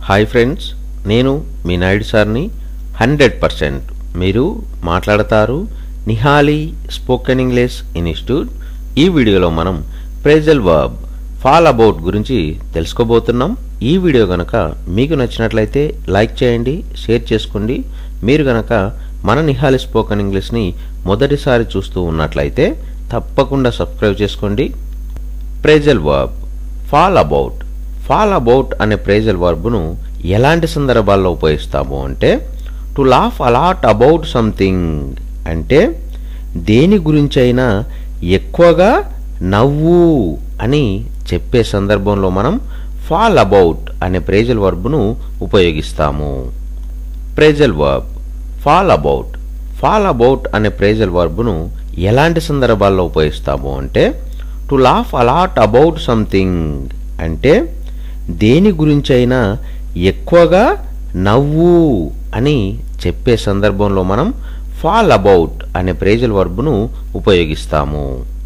Hi friends, నేను మీ నాయుడు సార్ని. 100% మీరు మాట్లాడతారు నిహాలి స్పోకెన్ ఇంగ్లీష్ ఇన్స్టిట్యూట్. ఈ వీడియోలో మనం ఫ్రేజల్ వర్బ్ ఫాల్ అబౌట్ గురించి తెలుసుకోబోతున్నాం. ఈ వీడియో గనక మీకు నచ్చినట్లయితే లైక్ చేయండి, షేర్ చేసుకోండి. మీరు గనక మన నిహాలి స్పోకెన్ ఇంగ్లీష్ని మొదటిసారి చూస్తూ ఉన్నట్లయితే తప్పకుండా సబ్స్క్రైబ్ చేసుకోండి. Phrasal verb fall about. Fall about అనే ఫ్రేజల్ వర్బ్ను ఎలాంటి సందర్భాల్లో ఉపయోగిస్తాము అంటే, to laugh a lot about something అంటే దేని గురించైనా ఎక్కువగా నవ్వు అని చెప్పే సందర్భంలో మనం ఫాల్ అబౌట్ అనే ఫ్రేజల్ వర్బ్ను ఉపయోగిస్తాము. Phrasal verb fall about. Fall about అనే ఫ్రేజల్ వర్బ్ను ఎలాంటి సందర్భాల్లో ఉపయోగిస్తాము అంటే, to laugh a lot about something అంటే దేని గురించైనా ఎక్కువగా నవ్వు అని చెప్పే సందర్భంలో మనం ఫాల్ అబౌట్ అనే ఫ్రేజల్ వర్బ్ను ఉపయోగిస్తాము.